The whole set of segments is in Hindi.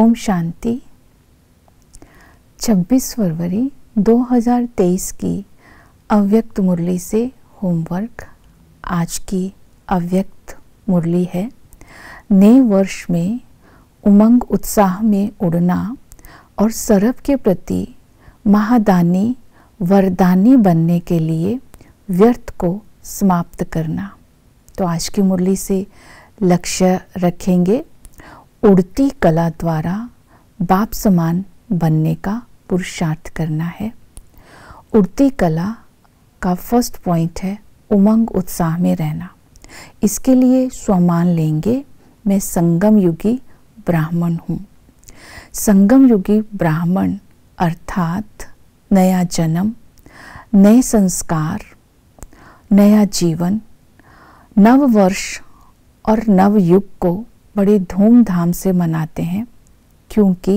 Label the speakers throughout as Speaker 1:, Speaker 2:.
Speaker 1: ओम शांति। 26 फरवरी 2023 की अव्यक्त मुरली से होमवर्क। आज की अव्यक्त मुरली है, नए वर्ष में उमंग उत्साह में उड़ना और सरब के प्रति महादानी वरदानी बनने के लिए व्यर्थ को समाप्त करना। तो आज की मुरली से लक्ष्य रखेंगे, उड़ती कला द्वारा बाप समान बनने का पुरुषार्थ करना है। उड़ती कला का फर्स्ट पॉइंट है उमंग उत्साह में रहना। इसके लिए स्वमान लेंगे, मैं संगम युगी ब्राह्मण हूँ। संगम युगी ब्राह्मण अर्थात नया जन्म, नए संस्कार, नया जीवन, नव वर्ष और नव युग को बड़े धूमधाम से मनाते हैं, क्योंकि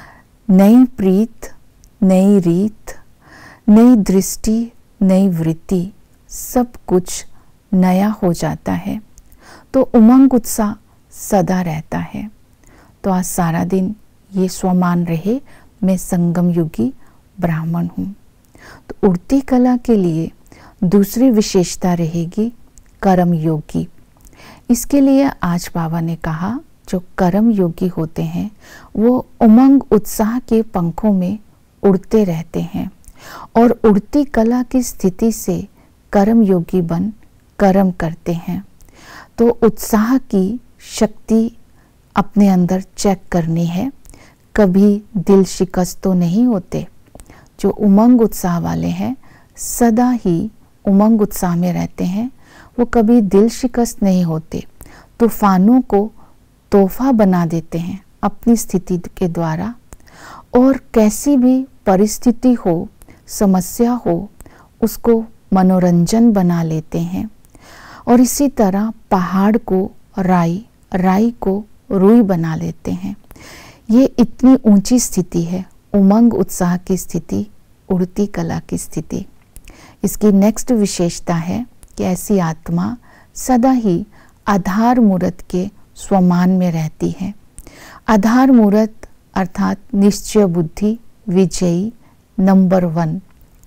Speaker 1: नई प्रीत, नई रीत, नई दृष्टि, नई वृत्ति, सब कुछ नया हो जाता है। तो उमंग उत्साह सदा रहता है। तो आज सारा दिन ये स्वमान रहे, मैं संगम युगी ब्राह्मण हूँ। तो उड़ती कला के लिए दूसरी विशेषता रहेगी कर्म योगी। इसके लिए आज बाबा ने कहा, जो कर्म योगी होते हैं वो उमंग उत्साह के पंखों में उड़ते रहते हैं और उड़ती कला की स्थिति से कर्म योगी बन कर्म करते हैं। तो उत्साह की शक्ति अपने अंदर चेक करनी है। कभी दिल शिकस्त तो नहीं होते। जो उमंग उत्साह वाले हैं सदा ही उमंग उत्साह में रहते हैं, वो कभी दिल शिकस्त नहीं होते। तूफानों को तोहफा बना देते हैं अपनी स्थिति के द्वारा, और कैसी भी परिस्थिति हो, समस्या हो, उसको मनोरंजन बना लेते हैं। और इसी तरह पहाड़ को राई, राई को रुई बना लेते हैं। ये इतनी ऊंची स्थिति है, उमंग उत्साह की स्थिति, उड़ती कला की स्थिति। इसकी नेक्स्ट विशेषता है कि ऐसी आत्मा सदा ही आधार मूर्त के स्वमान में रहती है। आधार मूर्त अर्थात निश्चय बुद्धि, विजयी, नंबर 1।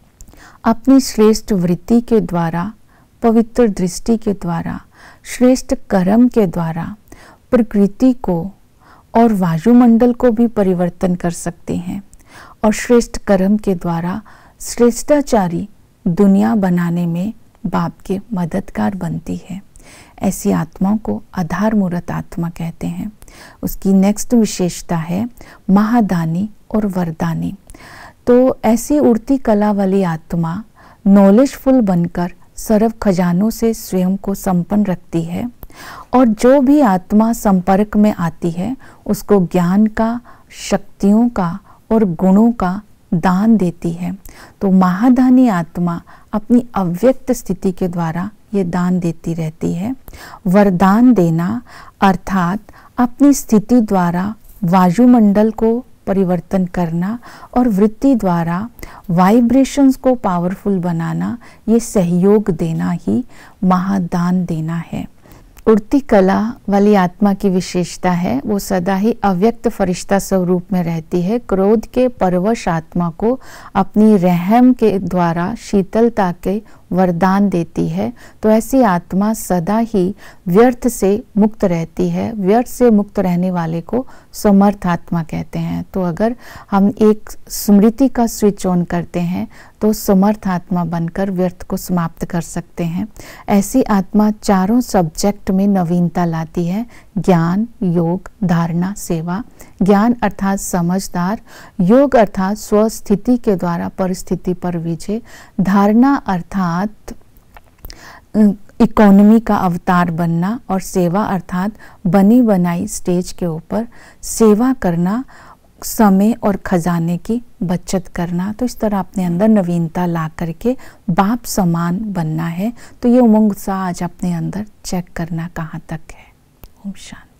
Speaker 1: अपनी श्रेष्ठ वृत्ति के द्वारा, पवित्र दृष्टि के द्वारा, श्रेष्ठ कर्म के द्वारा प्रकृति को और वायुमंडल को भी परिवर्तन कर सकते हैं, और श्रेष्ठ कर्म के द्वारा श्रेष्ठाचारी दुनिया बनाने में बाप के मददगार बनती है। ऐसी आत्माओं को आधार मूर्त आत्मा कहते हैं। उसकी नेक्स्ट विशेषता है महादानी और वरदानी। तो ऐसी उड़ती कला वाली आत्मा नॉलेजफुल बनकर सर्व खजानों से स्वयं को संपन्न रखती है, और जो भी आत्मा संपर्क में आती है उसको ज्ञान का, शक्तियों का और गुणों का दान देती है। तो महादानी आत्मा अपनी अव्यक्त स्थिति के द्वारा ये दान देती रहती है। वरदान देना अर्थात अपनी स्थिति द्वारा वायुमंडल को परिवर्तन करना और वृत्ति द्वारा वाइब्रेशंस को पावरफुल बनाना, ये सहयोग देना ही महादान देना है। उड़ती कला वाली आत्मा की विशेषता है वो सदा ही अव्यक्त फरिश्ता स्वरूप में रहती है। क्रोध के परवश आत्मा को अपनी रहम के द्वारा शीतलता के वरदान देती है। तो ऐसी आत्मा सदा ही व्यर्थ से मुक्त रहती है। व्यर्थ से मुक्त रहने वाले को समर्थ आत्मा कहते हैं। तो अगर हम एक स्मृति का स्विच ऑन करते हैं तो समर्थ आत्मा बनकर व्यर्थ को समाप्त कर सकते हैं। ऐसी आत्मा चारों सब्जेक्ट में नवीनता लाती है, ज्ञान, योग, धारणा, सेवा। ज्ञान अर्थात समझदार, योग अर्थात स्वस्थिति के द्वारा परिस्थिति पर विजय, धारणा अर्थात इकोनॉमी का अवतार बनना, और सेवा अर्थात बनी बनाई स्टेज के ऊपर सेवा करना, समय और खजाने की बचत करना। तो इस तरह अपने अंदर नवीनता ला करके बाप समान बनना है। तो ये उमंग उत्साह आज अपने अंदर चेक करना कहाँ तक है। ओम शांति।